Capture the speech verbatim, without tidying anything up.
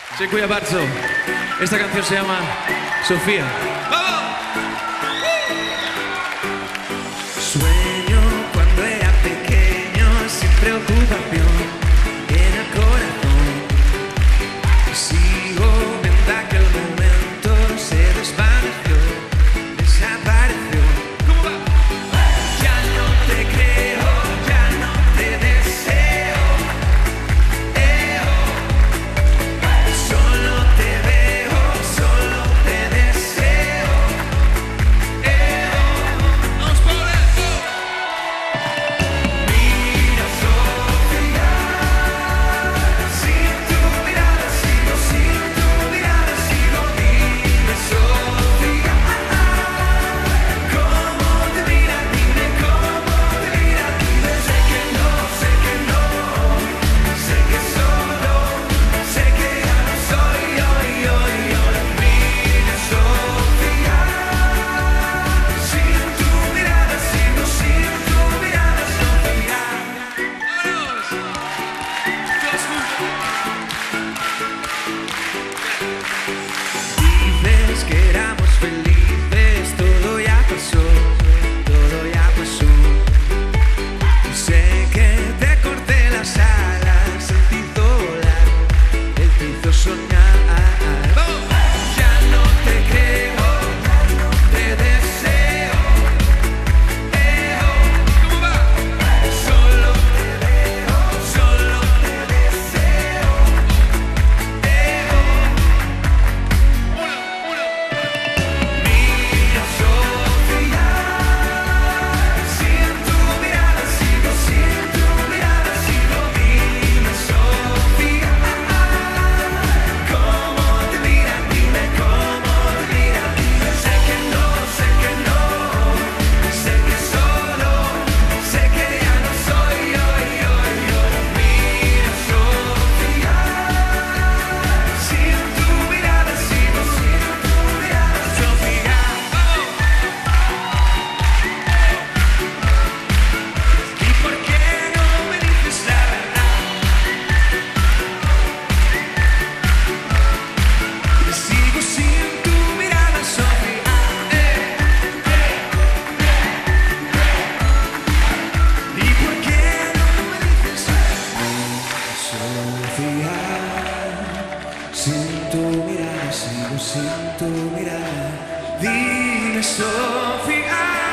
Dziękuję bardzo. Esta canción se llama Sofía. ¡Vamos! Sueño cuando era pequeño sin preocupación en el corazón. Sigo viendo aquel momento, se desvaneció, desapareció. ¿Cómo va? Ya no te creo, ya no te deseo. Eh, oh. Solo te veo, solo te deseo. Eh, oh. ¡Vamos por eso! Mira, Sofía, sin tu mirada sigo, sin tu mirada sigo. Dime, Sofía, cómo te mira, dime cómo te mira, dime. Sé que no, sé que no, sé que solo, sé que ya no soy yo, yo, yo. Mira, Sofía, sin tu mirada sigo, sin tu mirada, Sofía. ¡Vámonos! Todos juntos. Dices que éramos felices, todo ya pasó, todo ya pasó. Y sé que te corté las alas, él te hizo volar, él te hizo soñar. Ya no te creo, ya no te deseo. Eh, oh. ¿Cómo va? Solo te veo, solo te deseo. Eh, oh. Uno, uno. Mira, Sofía, sin tu mirada sigo, sin tu mirada sigo. Dime, Sofía, cómo te mira, dime cómo te mira, dime. Sé que no, sé que no, sé que solo, sé que ya no soy yo, yo, yo. Mira, Sofía, sin tu mirada sigo, sin tu mirada, Sofía. ¿Y por qué no me dices la verdad? Sigo sin tu mirada, Sofía. ¿Y por qué no me dices Sofía? Sin tu mirada, sigo sin tu mirada. Dime, Sofía.